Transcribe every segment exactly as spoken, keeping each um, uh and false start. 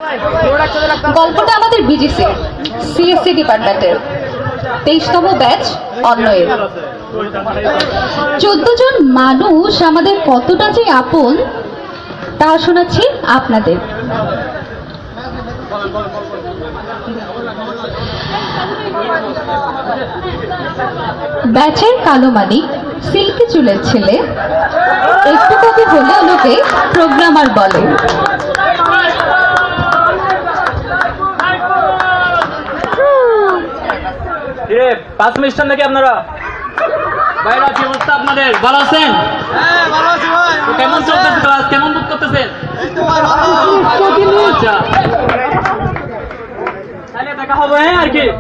গল্পটা আমাদের BGC CSC ডিপার্টমেন্টের তেইশতম ব্যাচ অন্নয়ের। চোদ্দ জন মানুষ আমাদের কতটা যে আপন তা শোনাচ্ছি আপনাদের। ব্যাচের কালো মানিক, সিল্কি চুলের ছেলে, একটু কবি হলেও লোকে প্রোগ্রামার বলে। পাঁচ মিনিস্টার নাকি আপনারা? ভাইরা কি অবস্থা আপনাদের? ভালো আছেন? হ্যাঁ ভালো আছি ভাই। কেমন চলতেছে ক্লাস? কেমন বোধ করতেছেন? এই তো ভাই ভালো। আচ্ছা তাহলে দেখা হবে হ্যাঁ আর কি।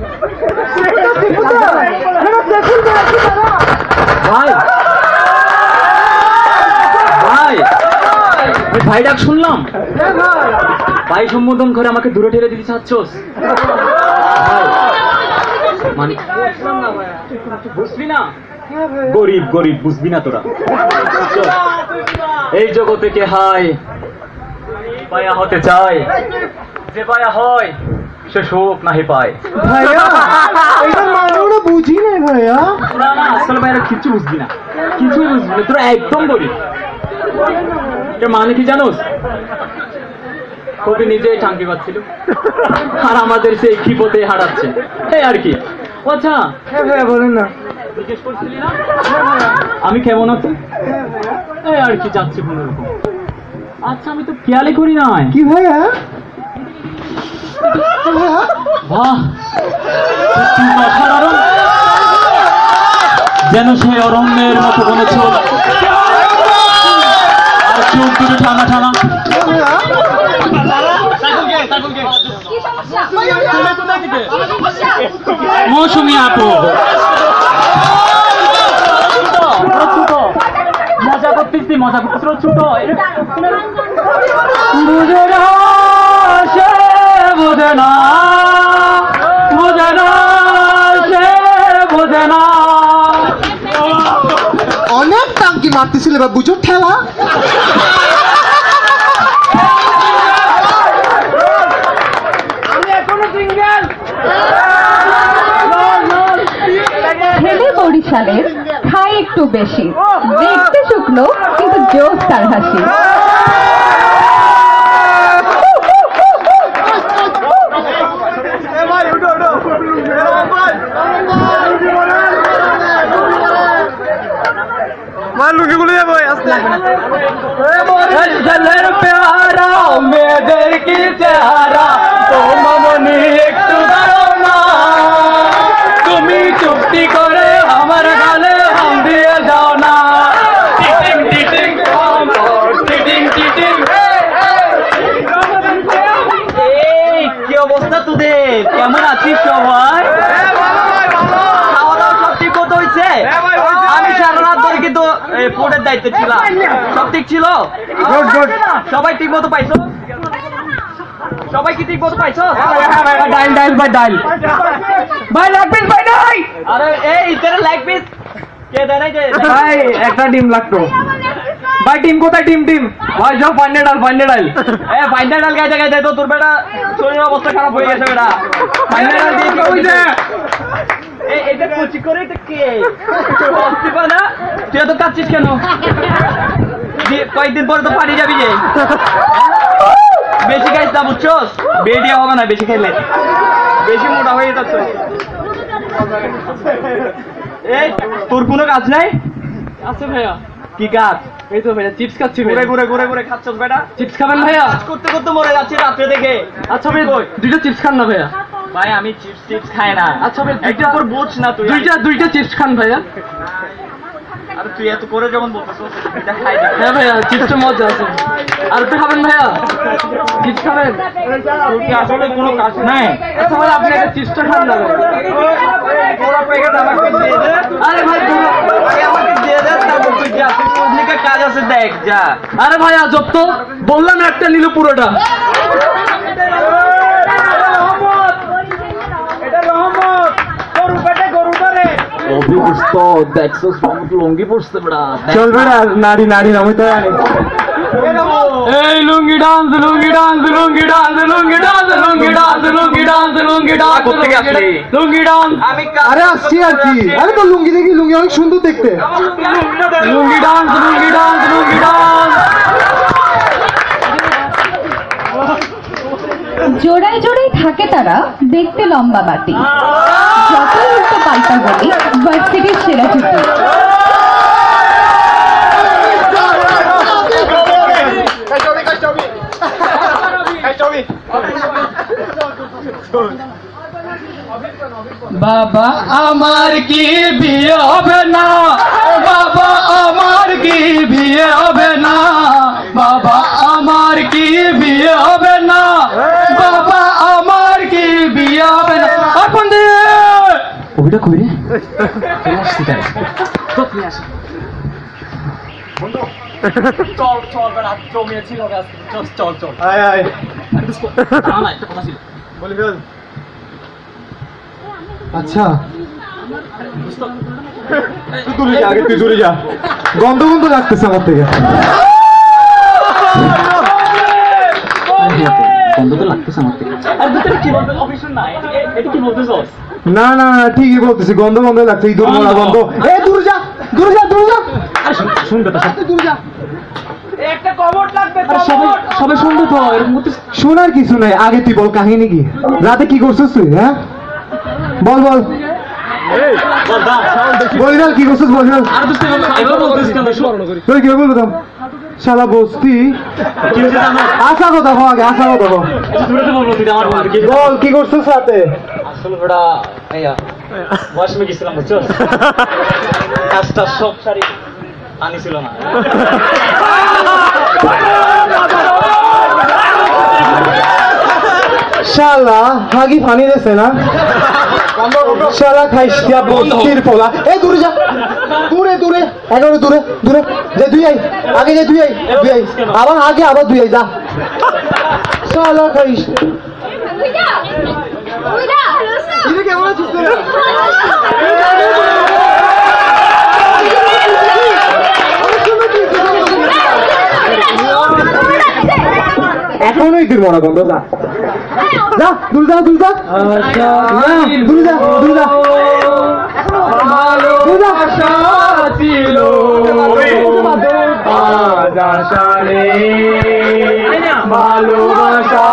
ভাই ভাই ভাই ডাক শুনলাম। ভাই সম্বোধন করে আমাকে দূরে ঠেলে দিতে চাচ্ছস? মানে বুঝবি না, গরিব গরিব বুঝবি না তোরা। এই জগতে কে হায় পায়া হতে চায়, যে পায়া হয় সে সুখ নাহি পায়। ভাইয়া এটা মানে ওরা বুঝি না ভাইয়া। তোরা না আসলে ভাইরা কিছু বুঝবি না, কিছুই বুঝবি না, তোরা একদম গরিব। এটা মানে কি জানোস? কবি নিজেই টাঙ্কি পাচ্ছিল আর আমাদের সেই ক্ষিপতে হারাচ্ছে এই আর কি। আচ্ছা হ্যাঁ ভাইয়া বলেন না। জিজ্ঞেস করছিলি না আমি কেমন আছি? এই আর কি যাচ্ছি কোনো রকম। আচ্ছা আমি তো খেয়ালই করি নাই। কি ভাইয়া? বাহ অসাধারণ, যেন সেই অরণ্যের মতো মনে ছিল আর চোখ দুটো ঠানা ঠানা। মৌসুমি আপু মজা করতেছি, মজা করতেছি ছোট বুঝে না সে বোঝে না, বোঝে না সে বোঝে না। অনেক টাঙ্কি মারতেছিল এবার বুঝো ঠেলা। ছেলে বরিশালের, খায় একটু বেশি, দেখতে শুকনো কিন্তু জোশ তার হাসি। প্যারা মেয়েদের কি চেহারা, ও মামনি একটু দাঁড়াও না, তুমি চুক্তি করে আমার গালে হাম দিয়ে যাও না। টিটিং টিটিং টিটিং টিটিং। এই কি অবস্থা তোদের? কেমন আছিস সবাই? খাওয়া দাওয়া সব ঠিক মতো হয়েছে? আমি সারা রাত ধরে কিন্তু ফুডের দায়িত্বে ছিলাম, সব ঠিক ছিল? সবাই ঠিক মতো পাইছো? সবাই কি ঠিক মতো পাইছো? ডাইল ডাইল ভাই ডাইল ভাই লাগ পিস ভাই নাই। আরে এই ইতারে লাগ পিস কে দেয় নাই যে ভাই? একটা ডিম লাগতো ভাই। ডিম কোথায়? ডিম ডিম ভাই যাও পান্ডে ডাল পান্ডে ডাল। এ পান্ডে ডাল গাইতে গাইতে তো তোর বেটা শরীরের অবস্থা খারাপ হয়ে গেছে বেটা। পান্ডে ডাল দিয়ে কি হইছে? এই এটা কুচি করে এটা কে অস্তিপা না? তুই এত কাচ্ছিস কেন? কয়েকদিন পরে তো পানি যাবি যে। বেশি খাইস না বুঝছস, বেডিয়া হবে না বেশি খাইলে, বেশি মোটা হয়ে যাচ্ছে। এই তোর কোনো কাজ নাই? আছে ভাইয়া। কি কাজ? এই তো ভাইয়া চিপস খাচ্ছি। ঘুরে ঘুরে ঘুরে ঘুরে খাচ্ছস বেটা? চিপস খাবেন ভাইয়া? কাজ করতে করতে মরে যাচ্ছি রাত্রে দেখে। আচ্ছা ভাই দুইটা চিপস খান না ভাইয়া। ভাই আমি চিপস চিপস খাই না। আচ্ছা ভাই একটা করে বোঝ না তুই। দুইটা দুইটা চিপস খান ভাইয়া। আরে তুই এত করে যখন বলতেছস এটা খাই না। হ্যাঁ ভাইয়া চিপসের মজা আছে। আর তুই খাবেন ভাইয়া? চিপস খাবেন? তোর কি আসলে কোনো কাজ নাই? আচ্ছা ভাই আপনি একটা চিপসটা খান না। পুরো প্যাকেট আমাকে দিয়ে দে। আরে ভাই পুরো আমাকে দিয়ে দে, তারপর তুই যা, তোর নিকে কাজ আছে দেখ যা। আরে ভাই আজব তো, বললাম একটা নিল পুরোটা। এটা রহমত তোর পেটে গরু ধরে অভিগুস্ত দেখছো লুঙ্গি পড়ছে বড়া। চল বড়া নারী নারী আমি তো জানি। এই lungi dance lungi dance lungi dance lungi dance করতে আসলে লুঙ্গি ডান আমি আরে আসছি আর কি আরে তো লুঙ্গি দেখি লুঙ্গি অনেক সুন্দর দেখতে লুঙ্গি ডান লুঙ্গি ডান লুঙ্গি ডান জোড়ায় জোড়ায় থাকে তারা দেখতে লম্বা বাটি যতই উল্টো পাল্টা বলি ভার্সিটির সেরা জুটি বাবা আমার কি বিয়ে হবে না বাবা আমার কি বিয়ে হবে না বাবা আমার কি বিয়ে হবে না বাবা আমার কি বিয়ে হবে না আপন দে ওটা কই রে আসছি তাই চল চল বেড়া জমিয়েছিল চল চল চল আয় আয় না একটা কথা ছিল বলি ফেল আচ্ছা তুই দূরে যা আগে তুই দূরে যা গন্ধ গন্ধ লাগতেছে আমার থেকে গন্ধ তো লাগতেছে আমার থেকে আর দুটো কি বলতে অফিসন না এটা কি বলতেছ না না না ঠিকই বলতেছি গন্ধ গন্ধ লাগছে ইঁদুর মরা গন্ধ এ দূরে যা দূরে যা দূরে যা শুনবে তো তুই দূরে যা একটা কমোড লাগবে কমোড সবাই শুনবে তো এর মধ্যে শোনার কিছু নাই আগে তুই বল কাহিনী কি রাতে কি করছিস তুই হ্যাঁ বল বল বল না কি করছিস বল আর দুটো এবার বলতেছ কেন তুই কি বলতাম শালা বস্তি আশা কথা হো আগে আশা কথা হো দূরে তো বলবো তুই আমার বল কি বল কি করছিস রাতে আসলে বড়া আইয়া ওয়াশরুমে গেছিলাম বুঝছো কাজটা সব সারি পানি ছিল না শালা হাগি পানি দিছে না শালা খাইস দিয়া বস্তির পোলা এ দূরে যা দূরে দূরে একেবারে দূরে দূরে যে দুই আই আগে যে দুই আই দুই আই আবার আগে আবার দুই আই যা শালা খাইস কেমন আছিস এখনো ইঁদুর মরা গন্ধ যা যা দূর যা দূর যা দূর যা দূর যা ভালোবাসা ছিল আজ আশা নেই ভালোবাসা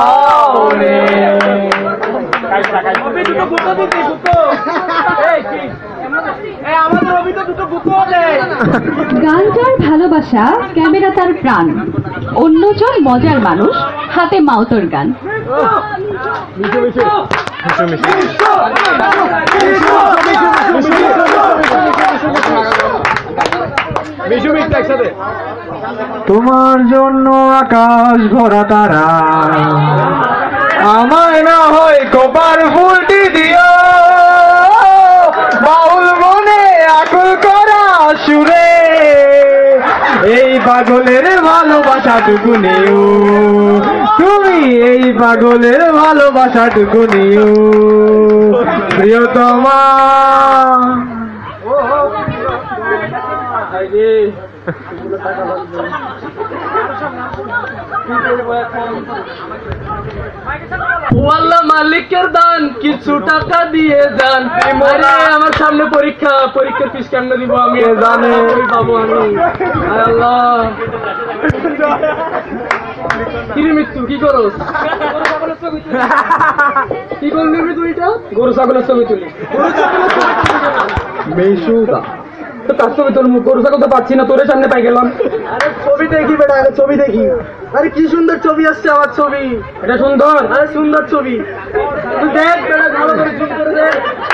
গান যার ভালোবাসা ক্যামেরা তার প্রাণ অন্যজন মজার মানুষ হাতে মাউতর গান তোমার জন্য আকাশ ভরা তারা আমায় না হয় কপার ফুলটি দিও বাউল মনে আকুল করা সুরে এই পাগলের ভালোবাসাটুকু নিও তুমি এই পাগলের ভালোবাসাটুকু নিও প্রিয়তমা আল্লাহ মালিকের দান কিছু টাকা দিয়ে যান আরে আমার সামনে পরীক্ষা পরীক্ষার ফিস কেন দিব আমি জানি পাবো আমি আল্লাহ কি মৃত্যু কি করস কি করলি তুই এটা গরু ছাগলের ছবি তুলি মেসুদা তার ছবি তোর মুখ গরু ছাগল তো পাচ্ছি না তোর সামনে পাই গেলাম আরে ছবি দেখি বেটা আরে ছবি দেখি আরে কি সুন্দর ছবি আসছে আমার ছবি এটা সুন্দর আরে সুন্দর ছবি তুই দেখ বেটা ভালো করে জুম করে দেখ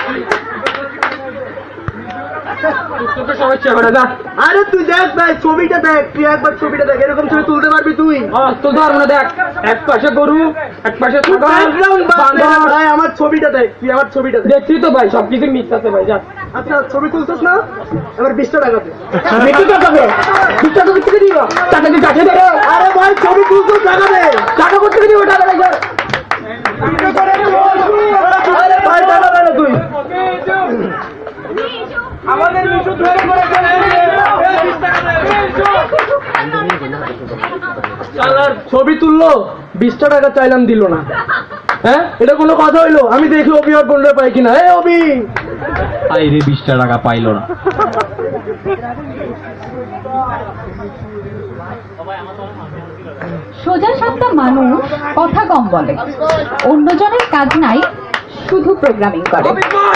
তোকে সবাই চেয়ে বেড়া যা আরে তুই দেখ ভাই ছবিটা দেখ তুই একবার ছবিটা দেখ এরকম ছবি তুলতে পারবি তুই তো ধর না দেখ এক পাশে গরু এক পাশে ব্যাকগ্রাউন্ড ভাই আমার ছবিটা দেখ তুই আমার ছবিটা দেখ দেখছি তো ভাই সবকিছু মিথ্যা আছে ভাই যা আচ্ছা ছবি তুলছিস না এবার বিশটা টাকা দে দেখি তো তবে বিশটা তো করতে দিবা টাকা দিয়ে কাছে দেবে আরে ভাই ছবি তুলছিস টাকা দে টাকা করতে দিবা টাকা দেবে আরে ভাই টাকা দে না তুই আমাদের মিশু ধরে করে চালার ছবি তুললো বিশটা টাকা চাইলাম দিল না হ্যাঁ এটা কোনো কথা হইলো? আমি দেখি অভি আর বোনরা পাই কিনা। এ অভি, আই রে বিশটা টাকা পাইলো না। সোজা সাপটা মানুষ, কথা কম বলে, অন্যজনের কাজ নাই, শুধু প্রোগ্রামিং করে।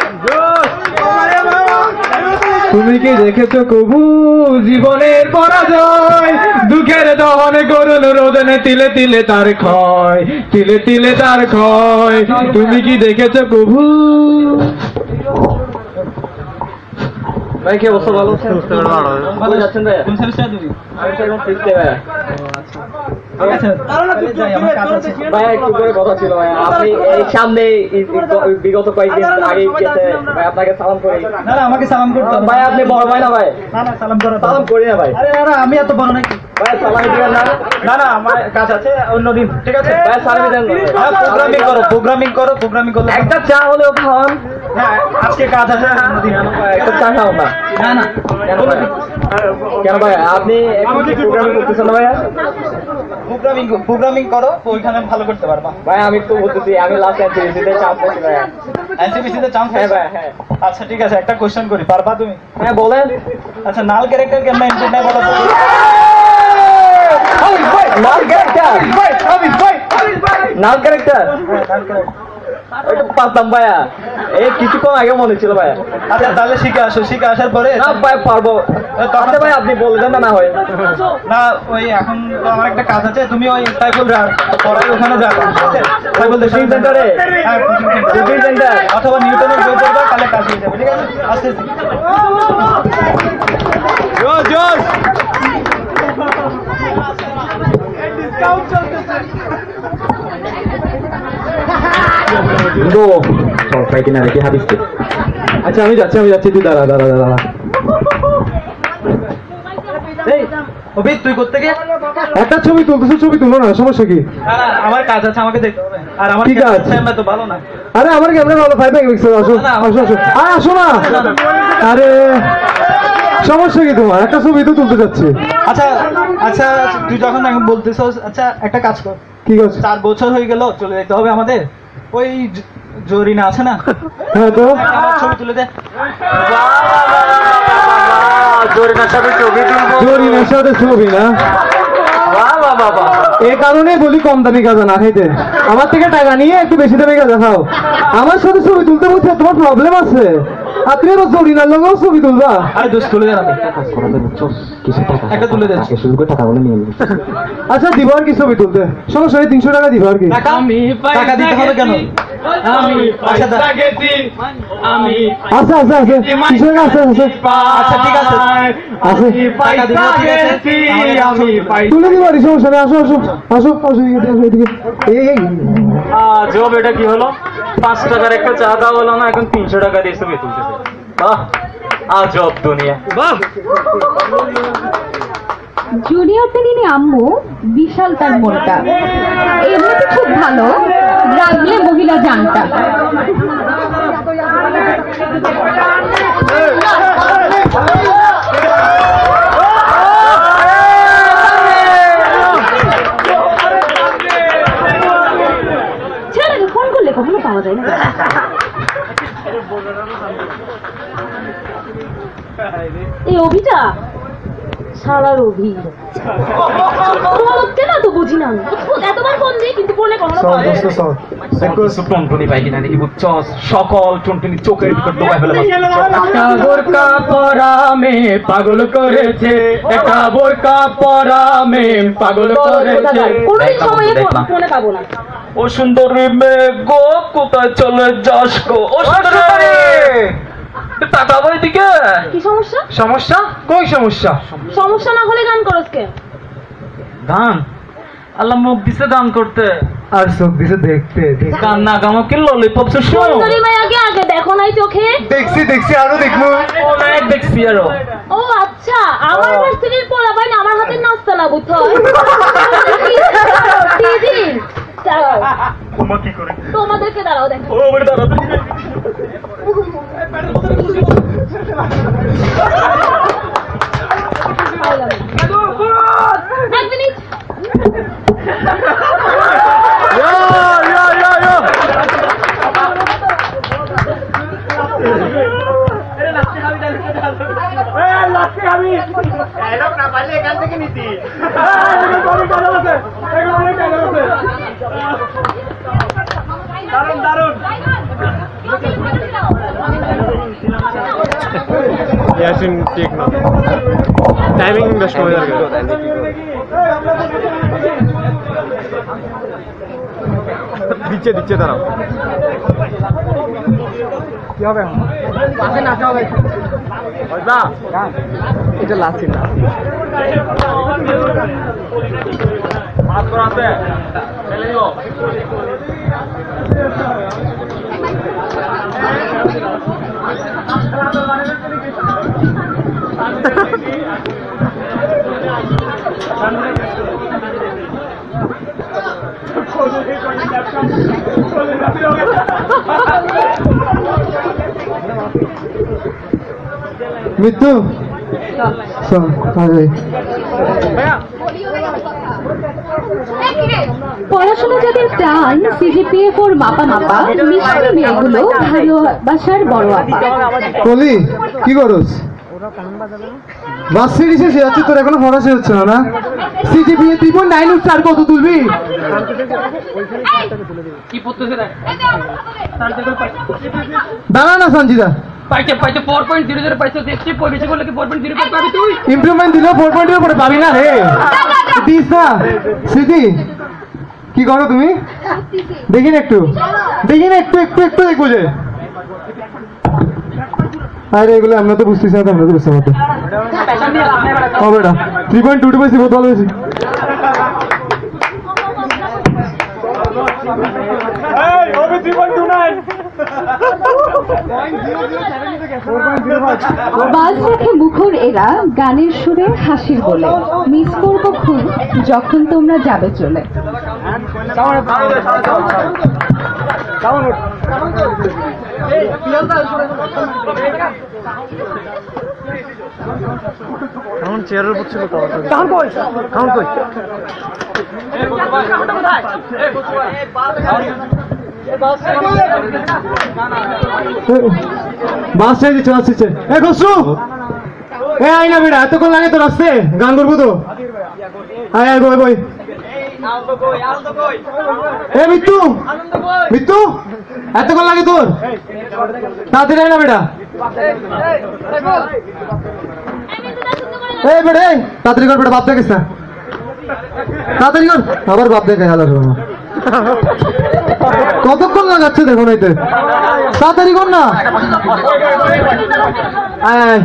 তুমি কি দেখেছো কবু জীবনের পরাজয়? দুঃখের দহনে করুন রোদনে তিলে তিলে তার ক্ষয়, তিলে তিলে তার ক্ষয়। তুমি কি দেখেছো কবু? ভাই কি অবস্থা? ভালো আছেন? ভালো যাচ্ছেন ভাই? কোন সেমিস্টার তুমি? আমি তো এখন ফিফথ এ ভাই। ভাই একটু করে কথা ছিল ভাই, আপনি এই সামনে বিগত কয়েকদিন আগে গেছে ভাই, আপনাকে সালাম করি। না না আমাকে সালাম করতে হবে। ভাই আপনি বড় ভাই না ভাই? না না সালাম করো। সালাম করি না ভাই। আরে না না আমি এত বড় নাকি ভাই সালাম দিবেন না? না না আমার কাজ আছে অন্যদিন, ঠিক আছে ভাই সালাম দেন। প্রোগ্রামিং করো প্রোগ্রামিং করো প্রোগ্রামিং করো একটা চা হলেও খাওয়ান। না আজকে কাজ আছে অন্যদিন। একটা চা খাও না? না না কেন ভাই? কেন ভাই আপনি এখন কি প্রোগ্রামিং করতেছেন না ভাইয়া? প্রোগ্রামিং প্রোগ্রামিং করো, ওইখানে ভালো করতে পারবা। ভাই আমি তো বলতেছি আমি লাস্ট এনসিপিসিতে চান্স পেয়েছি ভাইয়া। এনসিপিসিতে চান্স? হ্যাঁ ভাই হ্যাঁ। আচ্ছা ঠিক আছে, একটা কোশ্চেন করি, পারবা তুমি? হ্যাঁ বলেন। আচ্ছা নাল ক্যারেক্টার কেমন ইনপুট নেই বলো তো? নাল ক্যারেক্টার, নাল ক্যারেক্টার এটা পারতাম ভাইয়া, এই কিছুক্ষণ আগে মনে ছিল ভাইয়া। আচ্ছা তাহলে শিখে আসো, শিখে আসার পরে না ভাই পারবো। আচ্ছা ভাই আপনি বললেন না না হয় না, ওই এখন তো আমার একটা কাজ আছে, তুমি ওই সাইকেল পড়াই ওখানে যাবে, ঠিক আছে? সাইকেল কোচিং সেন্টারে, কোচিং সেন্টার অথবা নিউটনের বই পড়বা, তাহলে কাজ হয়ে যাবে, ঠিক আছে? আস্তে আস্তে জোস জোস আচ্ছা আমি যাচ্ছি আমি যাচ্ছি তুই দাঁড়া দাঁড়া দাঁড়া। এই অভিক তুই করতে গিয়ে একটা ছবি তুলতেছো, ছবি তুলো না, সমস্যা কি? আমার কাজ আছে, আমাকে দেখতে হবে। আর আমার কি কাজ? ক্যামেরা তো ভালো না। আরে আমার ক্যামেরা ভালো, ফাইভ মেগাপিক্সেল। আসো আসো আসো আরে আসো না। আরে সমস্যা কি তোমার? একটা ছবি তো তুলতে যাচ্ছি। আচ্ছা আচ্ছা তুই যখন এখন বলতেছস, আচ্ছা একটা কাজ কর, কি আছে? চার বছর হয়ে গেল, চলে যেতে হবে আমাদের। ওই জ- জরিনা আছে না, হ্যাঁ তো আমার ছবি তুলে দে। জরিনার সাথে ছবি তুলবো? জরিনার সাথে ছবি না? এই কারণে বলি কম দামি গাঁজা না খাইতে, আমার থেকে টাকা নিয়ে একটু বেশি দামি গাঁজা খাও। আমার সাথে ছবি তুলতে বলছে তোমার প্রবলেম আছে? আপনি এবার জরিনার লগেও ছবি তুলবা? আরে দোষ তুলে দে না, একটা তুলে দে। আচ্ছা দিব আর কি ছবি তুলতে, সমস্যা নেই, তিনশো টাকা দিব আর কি। টাকা টাকা দিতে হবে কেন? আমি আচ্ছা দা- পয়সা গেছি, আমি আচ্ছা আচ্ছা আছে তিনশো টাকা আছে আছে আচ্ছা ঠিক আছে আছে টাকা দিব, ঠিক আছে? গেছি, আমি পয়সা তুলে দিব আর কি, সমস্যা নেই। আসো আসো আসো আসো এদিকে, আসো এদিকে। এই এই জব এটা কি হলো? পাঁচ টাকার একটা চা দাও হলো না, এখন তিনশো টাকা দিয়ে ছবি তুলতেছে। বাহ আজব দুনিয়া। বাহ জুনিয়রদের নিয়ে আম্মু, বিশাল তার মনটা, এমনিতে খুব ভালো, রাগলে মহিলা জানটা। ফোন করলে কখনো পাওয়া যায় না। এই অভিটা শালার অভি কেন তো বুঝি না আমি। এতবার ফোন দিই কিন্তু ফোনে কখনো পাওয়া যায় না। টুনটুনি পাই কিনা নাকি বুঝছস? সকল টুনটুনি চোখের ভিতর ডোবাই ফেলে একটা বোরকা পরা মেয়ে পাগল করেছে, একটা বোরকা পরা মেয়ে পাগল করেছে। কোনোদিন সময়ে দেখলাম। ফোনে পাবো না। ও সুন্দরী মেয়ে গো, কোথায় চলে যাস গো? ও সুন্দরী তাকাবো এদিকে। কি সমস্যা? সমস্যা? কই সমস্যা? সমস্যা না হলে গান করস কে? গান আল্লাহ মুখ দিছে গান করতে, আর চোখ দিছে দেখতে। গান না গামো কি ললিপপ শো সুন্দরী মায়াকে আগে দেখো নাই চোখে? দেখছি দেখছি আরো দেখবো। অনেক দেখছি আরো। ও আচ্ছা, আমার ভার্সিটির পোলা ভাই আমার হাতে নাচতে না বুঝছো? দিদি দাঁড়াও, তোমার কি করে? তোমাদেরকে দাঁড়াও দেখো। ও বড় দাঁড়া। এক মিনিট। ইয়া ইয়া ইয়া ইয়া ইয়াসিন ঠিক না টাইমিং বেশ করে লাগে দিচ্ছে দিচ্ছে দাঁড়াও কি হবে পাশে নাচা হবে এটা লাস্ট না মাছ করা আছে ফেলে দিও মৃত্যু পড়াশোনা যাদের চান সিজিপিএ ফোর মাপা মাপা মিষ্টি মেয়েগুলো ভালোবাসার বড় আপা। কলি কি করস বাস সিরিজে সে যাচ্ছে তোর এখনো ফরাসি হচ্ছে না না সিজিপিএ তুই বোন নাইন স্টার কত তুলবি দাঁড়া না সঞ্জিদা পাইতে পাইতে ফোর পয়েন্ট জিরো জিরো পাইছে দেখছি পরিবেশ করলে কি ফোর পয়েন্ট জিরো পাবি তুই ইমপ্রুভমেন্ট দিলেও ফোর পয়েন্ট জিরো পরে পাবি না রে দিস না স্মৃতি কি করো তুমি দেখি না একটু দেখি না একটু একটু একটু দেখবো যে আরে এগুলো আমরা তো বুঝতেছি না আমরা তো বুঝতে পারতো ও বেটা থ্রি পয়েন্ট টু টু পাইছি বহুত ভালো হয়েছি বাজ রেখে মুখর এরা গানের সুরে হাসির বলে মিস করবো খুব যখন তোমরা যাবে চলে। কারণ চেয়ারের উপর ছিল কারণ কই কারণ কই বাস চাই দিচ্ছে বাস দিচ্ছে এ খসরু এ আই না বেটা এতক্ষণ লাগে তো রাস্তে গান করবো তো আয় আয় বই বই এ মৃত্যু মৃত্যু এতক্ষণ লাগে তোর তাড়াতাড়ি আয় না বেটা এই বেটা এই তাড়াতাড়ি কর বেটা বাপ দেখিস না তাড়াতাড়ি কর আবার বাপ দেখে হালা কতক্ষণ লাগাচ্ছে দেখো নাইতে তাড়াতাড়ি কর না আয় আয়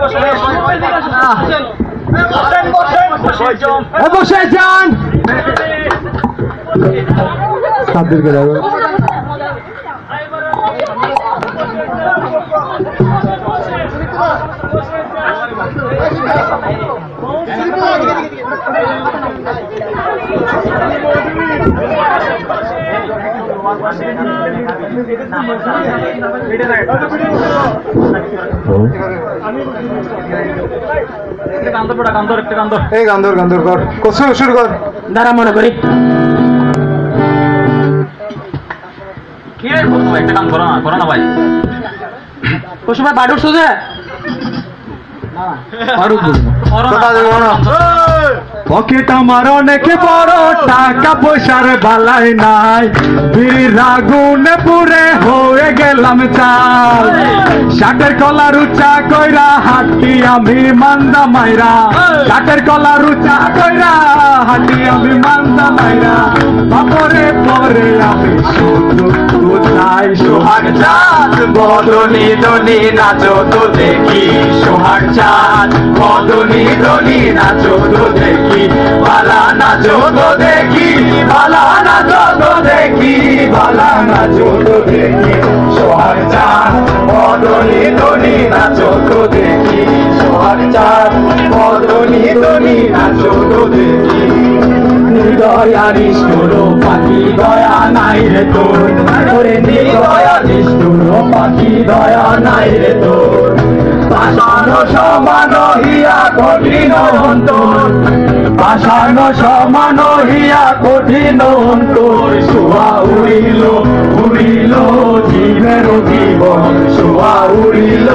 বসে যান সাবদিকে যাবো এই গান্ধর গান্ধর কর কষ্ট শুরু কর দাঁড়া মনে করি একটা কাম করো না করো না ভাই কুসুম ভাই বাড়ি উঠছো যে পকেট আমার অনেক বড় টাকা পয়সার বালাই নাই বিড়ির আগুনে পুড়ে হয়ে গেলাম চাল শাকের কলার উচা কইরা হাঁটি আমি মান্দা মাইরা শাকের কলার উচা কইরা হাঁটি আমি মান্দা মাইরা বাপরে পরে আমি শুধু কোথায় সোহাগ চাঁদ বদনি দনি নাচো তো দেখি সোহাগ চাঁদ বদনি দনি নাচো তো দেখি বালা নাচো তো দেখি বালা নাচো তো দেখি বালা নাচো তো দেখি সোহাগ চাঁদ বদনি দনি নাচো তো দেখি সোহাগ চাঁদ বদনি দনি নাচো তো দেখি নির্দয়া নিষ্ঠুর পাখি দয়া নাই রে তোর ওরে নির্দয়া নিষ্ঠুর পাখি দয়া নাই রে তোর পাষাণ সমান হিয়া কঠিন অন্তর পাষাণ সমান হিয়া কঠিন অন্তর শোয়া উড়িল উড়িল জীবের জীবন শোয়া উড়িল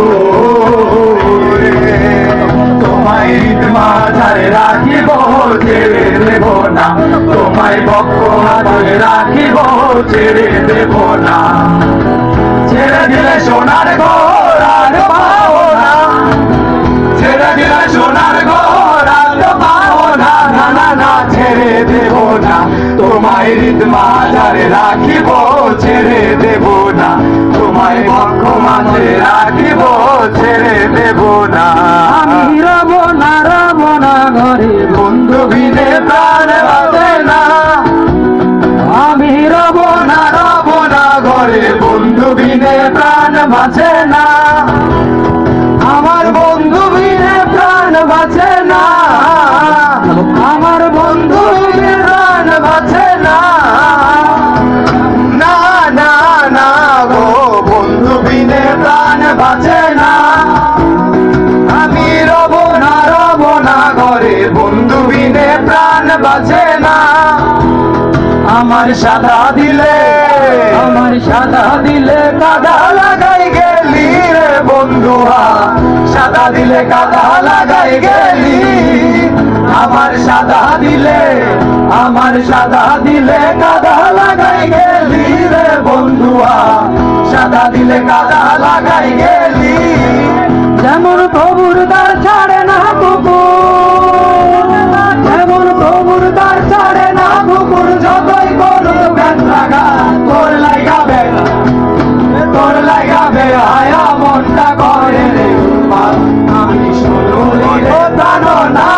তোমায় মাঝারে রাখিব ছেড়ে দেব না তোমায় বক্ষ হাতে রাখিব ছেড়ে দেব না, ছেড়ে দিলে সোনার ঘর আর পাও না, ছেড়ে দিলে সোনার ঘর আর পাও না, না না না ছেড়ে দেব না, তোমায় হৃদ মাঝারে রাখিব, ছেড়ে দেব না, তোমায় বক্ষ মাঝে রাখিব, ছেড়ে দেব না। আমি রব না রব না ঘরে বন্ধু বিনে প্রাণ বাঁচে না, আমি রব না রব না ঘরে বন্ধু বিনে প্রাণ বাঁচে না, আমার বন্ধু বিনে প্রাণ বাঁচে না, আমার বন্ধু বিনে প্রাণ বাঁচে না, না না না গো বন্ধু বিনে প্রাণ বাঁচে না, আমি রব না রব না ঘরে বন্ধু বিনে প্রাণ বাঁচে না। আমার সাদা দিলে আমার সাদা দিলে কাদা লাগাই গেলি রে বন্ধুয়া, সাদা দিলে কাদা লাগাই গেলি, আমার সাদা দিলে আমার সাদা দিলে কাদা লাগাই গেলি রে বন্ধুয়া, সাদা দিলে কাদা লাগাই গেলি। যেমন প্রভুর দ্বার ছাড়ে না কুকুর, যেমন প্রভুর দ্বার ছাড়ে না কুকুর, যতই করুক ব্যথা তোর লাগাবে তোর লাগাবে আয়া মনটা করে রে উন্মাদ, আমি শুনুলিরে জানো না,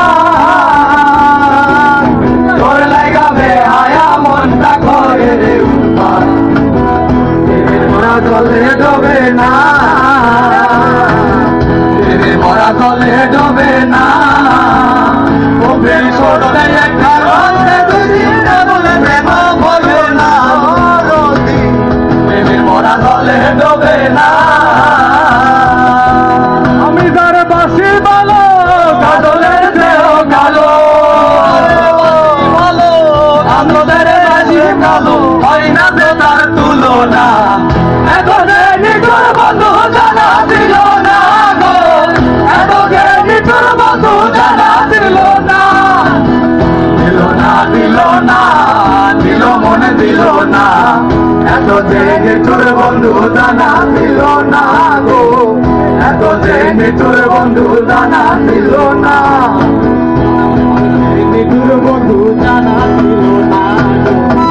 তোর লাগাবে আয়া মনটা করে রে উন্মাদ, মরা জলে ডোবে না, মরা জলে ডোবে না, ও প্রেম করতে একটা রাতে দুদিন বলে প্রেম বলবে না, প্রেমের মরা জলে ডোবে না। আমি যার বাসি বলো কাজলের দেহ কালো, বলো কাজলের বাসি কালো, হয় না যে তার তুলনা, এখন নিকর বন্ধু জানা দিল না গো, এতকে নিকর বন্ধু জানা দিল না, দিল না দিল না দিল মনে দিল না, এত যে নিঠুর বন্ধু জানা দিল না গো, এত যে নিঠুর বন্ধু জানা দিল না, নিঠুর বন্ধু জানা দিল না।